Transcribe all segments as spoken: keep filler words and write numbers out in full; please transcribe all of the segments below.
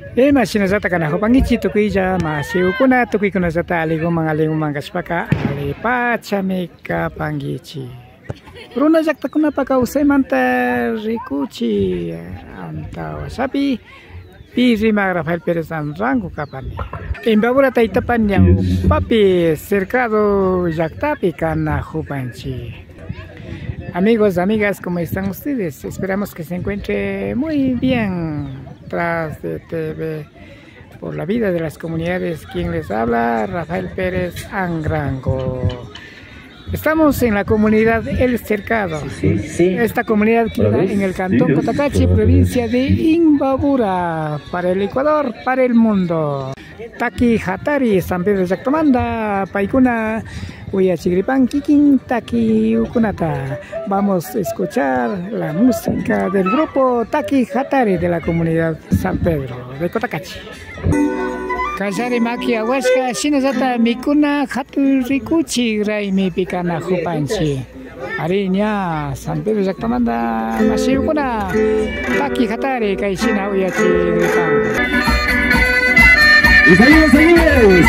Eh masih nazata kana hopangichi tukui ja masih ukuna tukui kuna zata aligo mangalingo mangaspaka ali pachamika pangichi. Runa jakta kuna paka usai manta rikuchi anta wasabi Pirima Rafael Pérez Rango kapani. Imbabura taitapan yang papi cercado yaktapi kana jupanchi. Amigos, amigas, ¿cómo están ustedes? Esperamos que se encuentre muy bien tras de T V por la vida de las comunidades. Quien les habla, Rafael Pérez Angrango. Estamos en la comunidad El Cercado. Sí, sí. Esta comunidad queda en el cantón Cotacachi, provincia de Imbabura, para el Ecuador, para el mundo. Taki Hatari, San Pedro Yactomanda, Paikuna, Uyachigripan, Kikin, Taki Ukunata. Vamos a escuchar la música del grupo Taki Hatari de la comunidad San Pedro de Cotacachi. Kajari maki awaska shinazata mikuna hatu rikuchi rai mi pikana jupanchi. Arinya San Pedro Yactomanda masiyukuna Taki Hatari kai shina uyachi gripan. Y seguimos, seguimos.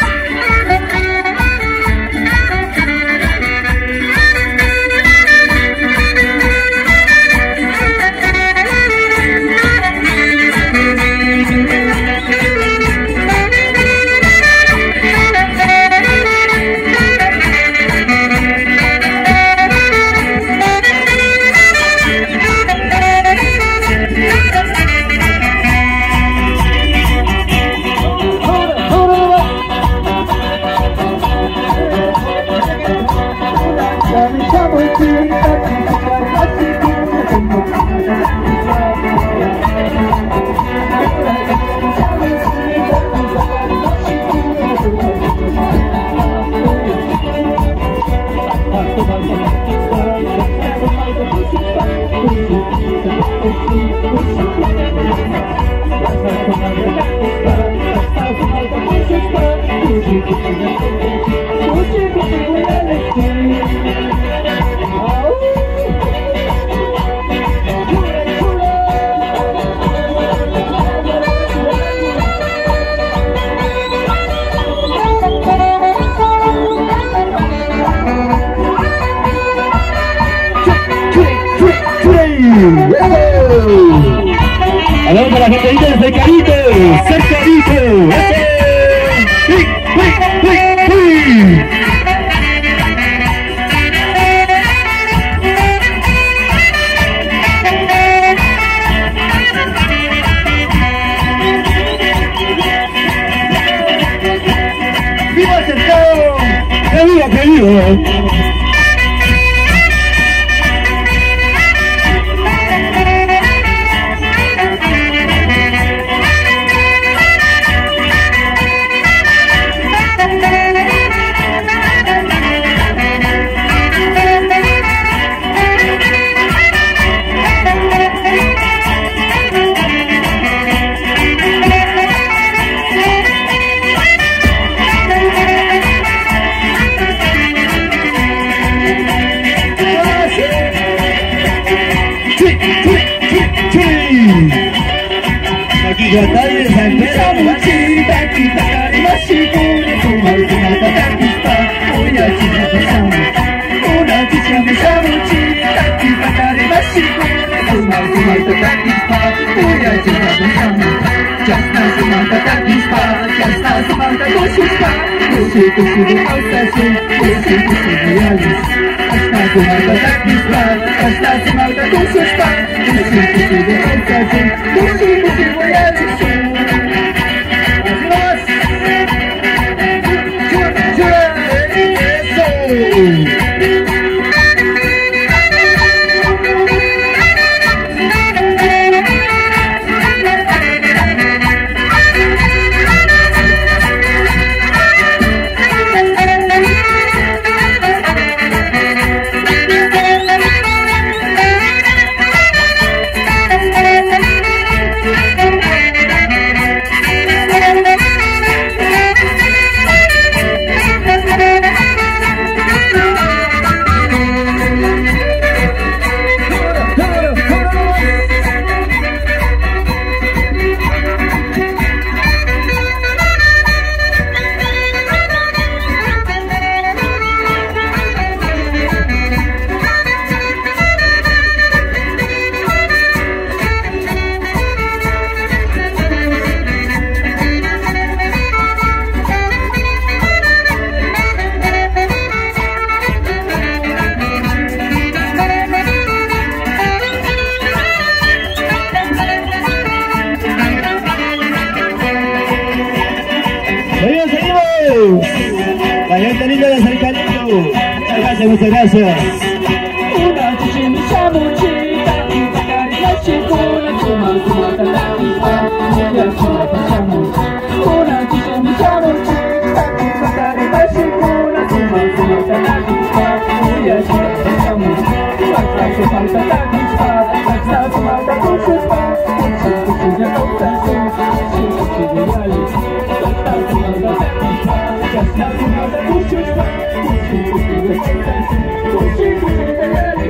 Hablamos para la gente de Cercadito, Cercadito. ¡Sí! ¡Sí! ¡Sí! ¡Sí! ¡Viva el Cercado! ¡Que viva, que viva! Yatay santera muchi taki takari mashikune kumaru mata takista oya china pasamu ona chicha mesamuchi taki takari mashikune kumaru mata takista oya china pasamu jasta sumanta takista jasta sumanta koshista koshi koshi de altashi koshi koshi de alis jasta sumanta takista jasta sumanta koshista koshi koshi de altashi koshi koshi de alis. Thank you. gracias, muchas gracias. Una chichimisa muchita, bakari mashikuna, kuma kuma tatatipa, ya chula pasamos. Una chichimisa muchita, bakari mashikuna, kuma kuma tatatipa, ya chula pasamos. Falta su falta tatatipa, falta su falta tuchupa, tuchu tuchu ya falta su, tuchu tuchu ya yali. Falta su falta tatatipa, falta su falta tuchupa, tuchu tuchu ya falta su, tuchu tuchu ya yali.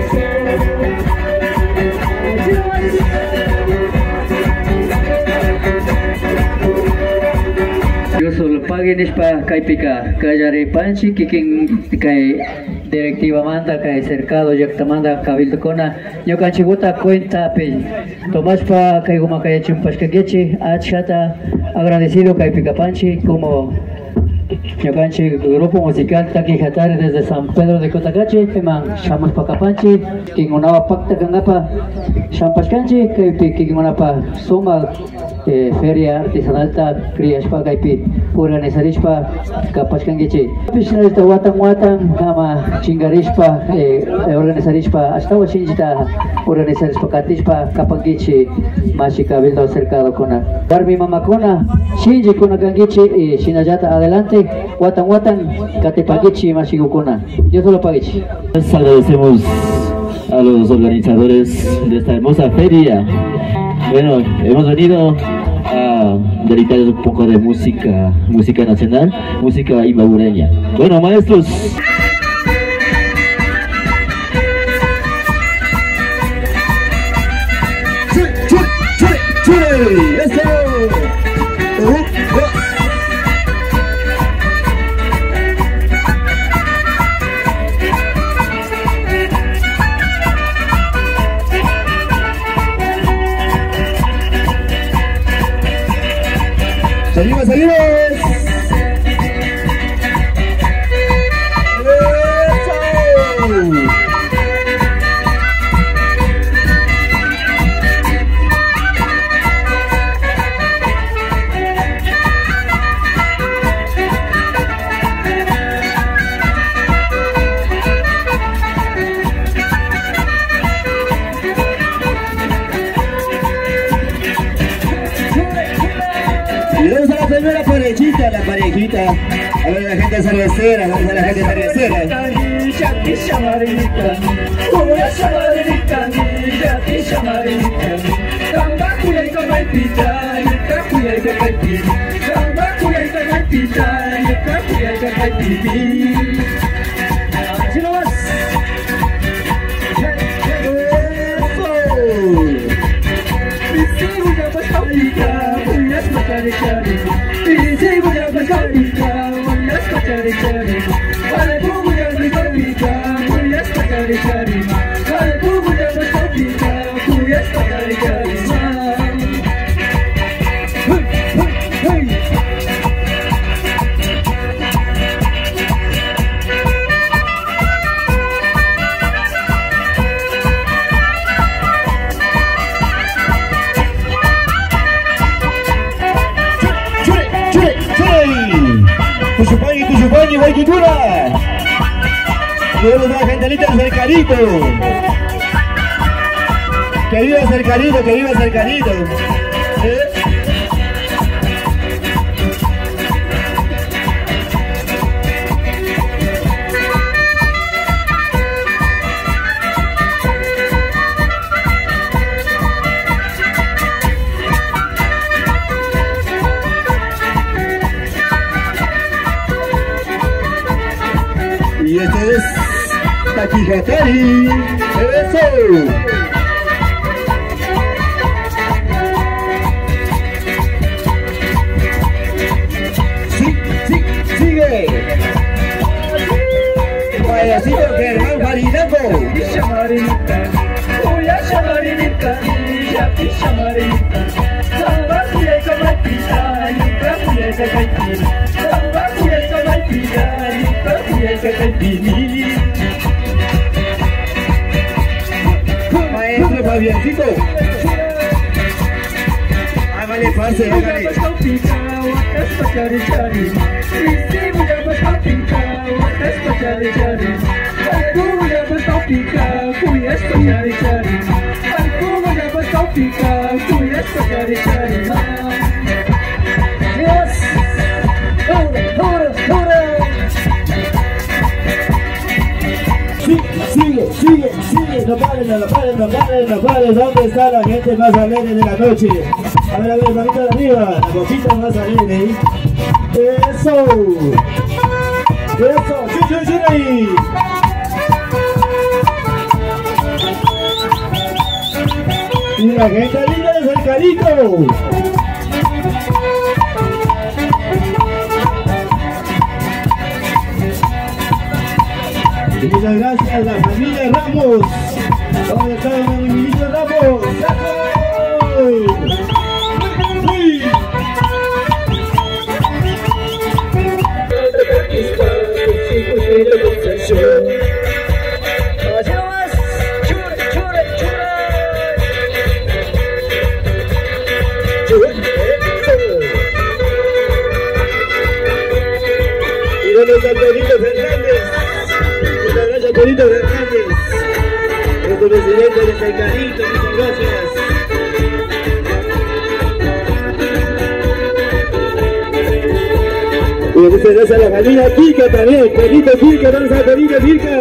Yo solo pagué nispa kaipika kayari panchi kikin kai directiva manda kai cercado yakta manda cabildo kona yo kanchiguta cuenta pe Tomás pa kai guma kai chumpas kagechi achata agradecido kaipika panchi como yo kanchi grupo musical taki hatari desde San Pedro de Cotacachi eman shamas pa kapanchi king unawa pakta kangapa shampas kanchi kai king unapa soma Eh, feria artesanal ta kriaspa kaipi organizarispa kapaskangichi pisnesta watang watang kama chingarispa eh, organizarispa hasta washinjita organizarispa katispa kapagichi mashi cabildo cercado kona darmi mama kona shinji kona kangichi y shinajata adelante watang watang katepagichi mashi kona yo solo pagichi. Agradecemos a los organizadores de esta hermosa feria. Bueno, hemos venido a deleitar un poco de música, música nacional, música ibagureña. Bueno, maestros. ¡Salimos, salimos! La parejita, la parejita, a ver la gente cervecera, vamos a la gente cervecera. Tuchupani, Tuchupani, Guayquicura. Todos la gente linda del Cercanito. Que viva Cercanito, que viva Cercanito. ¿Eh? Y este es Taquijatari. ¡Eso! Sí, sí, sigue. Payasito Germán Farinango. Maestro Fabiancito, hágale parce, hágale. Aleluya, Patopika, cuya esto cari cari. Aleluya, Patopika, cuya esto cari cari. Yes, ¡Hora, hora, hora! Sigue, sigue, sigue, no paren, no paren, no paren, no paren. ¿Dónde está la gente más alegre de la noche? A ver, a ver, manito de arriba, la boquita más alegre. Eso, eso, sí, sí, sí, ahí. Y la gente linda de Cercadito. Muchas gracias a la familia Ramos. ¿Dónde está el ministro Ramos? ¡Uy! Y dónde está Pedrito Fernández. Pedrito Fernández, nuestro presidente de Cercadito, muchas gracias. Y muchas gracias a la familia Pica también, Pedrito Pica, vamos a Pedrito Pica.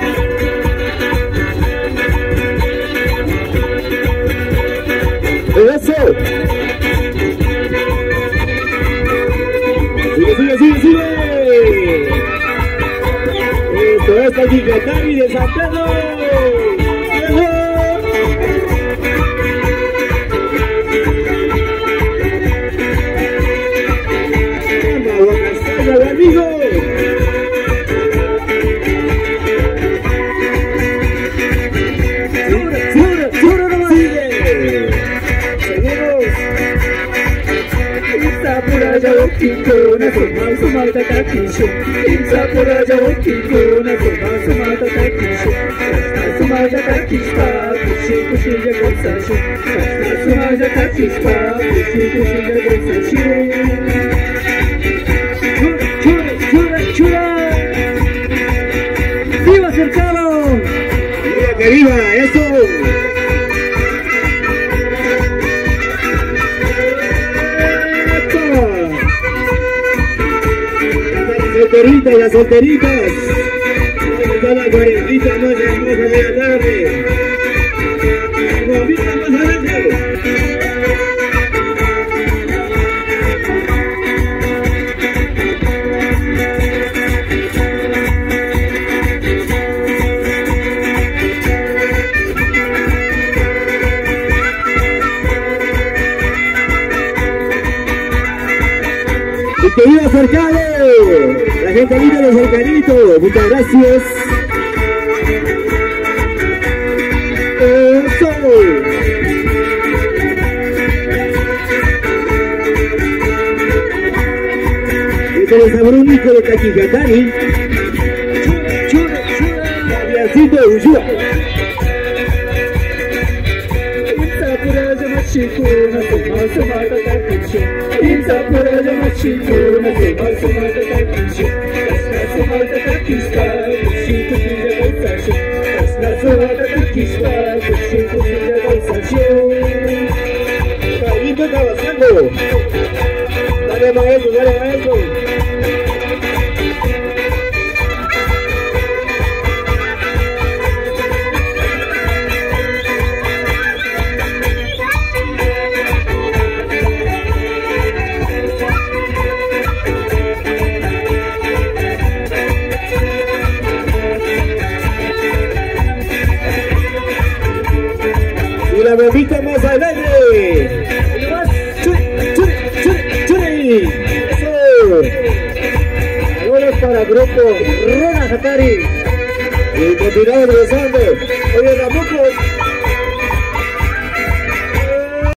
Eso. Sigue, sigue, sigue, sigue. Esto es Tachicatari de San Pedro. ¡Vamos, amigo! ¡Seguro, seguro, seguro nomás! ¡Sigue! ¡Seguimos! Insapura Okikona, Soma Sumata Takisho. Insapura Okikona, Soma Sumata Takisho. Sumata Takishpa, Kushi Kushi Jagosasho. Sumata Takishpa, Kushi Kushi Jagosasho. Chura, chura, chura. ¡Viva Cercado! ¡Viva que viva! ¡Eso! Solteritas, las solteritas, está la cuarentita más hermosa de la tarde, la guapita más adelante. ¡Y que viva Cercado! La gente linda de Cercadito, muchas gracias. Eso. Este es el único de Tachicatari. Chura, chura, chura. Gabrielcito de Ushua. Insapura Yamashikuna, Soma Sumata Takisho. Insapura Yamashikuna, Soma Sumata Takisho. Sumata Takishpa, Kushi Kushi Jagosasho. Sumata Takishpa, Kushi Kushi Jagosasho. Carito trabajando. Dale maestro, dale maestro. La bombita más alegre. Eso. Ahora para el grupo Rona Hatari. Y continuamos regresando. Oye, Ramuco.